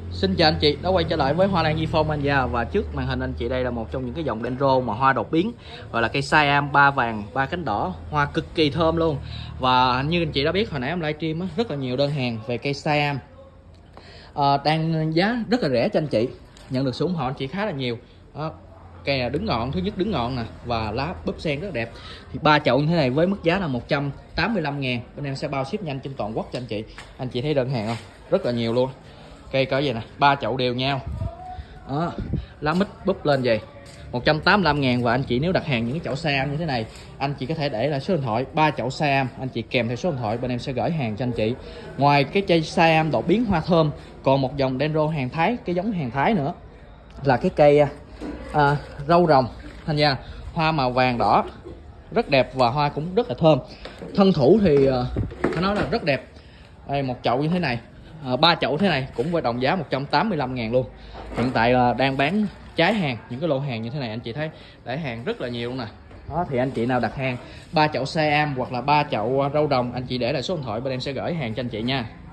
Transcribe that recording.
Xin chào anh chị đã quay trở lại với Hoa Lan Di-Phong anh gia. Và trước màn hình anh chị đây là một trong những cái dòng dendro mà hoa đột biến, gọi là cây Siam 3 vàng 3 cánh đỏ, hoa cực kỳ thơm luôn. Và như anh chị đã biết hồi nãy em livestream rất là nhiều đơn hàng về cây Siam, đang giá rất là rẻ cho anh chị, nhận được sự ủng hộ anh chị khá là nhiều đó. Cây này đứng ngọn, thứ nhất đứng ngọn nè, và lá búp sen rất là đẹp. Thì 3 chậu như thế này với mức giá là 185.000, bên em sẽ bao ship nhanh trên toàn quốc cho anh chị. Anh chị thấy đơn hàng không, rất là nhiều luôn. Cây cỡ vậy nè, 3 chậu đều nhau đó, lá mít búp lên vậy 185.000. Và anh chị nếu đặt hàng những cái chậu Siam như thế này, anh chị có thể để lại số điện thoại 3 chậu Siam, anh chị kèm theo số điện thoại, bên em sẽ gửi hàng cho anh chị. Ngoài cái cây Siam đột biến hoa thơm, còn một dòng dendro hàng Thái, cái giống hàng Thái nữa là cái cây râu rồng thanh nha, hoa màu vàng đỏ rất đẹp và hoa cũng rất là thơm. Thân thủ thì phải nói là rất đẹp. Đây, một chậu như thế này, 3 chậu thế này cũng với đồng giá 185.000 luôn. Hiện tại là đang bán trái hàng, những cái lô hàng như thế này anh chị thấy để hàng rất là nhiều luôn nè đó. Thì anh chị nào đặt hàng 3 chậu Siam hoặc là 3 chậu râu đồng, anh chị để lại số điện thoại, bên em sẽ gửi hàng cho anh chị nha.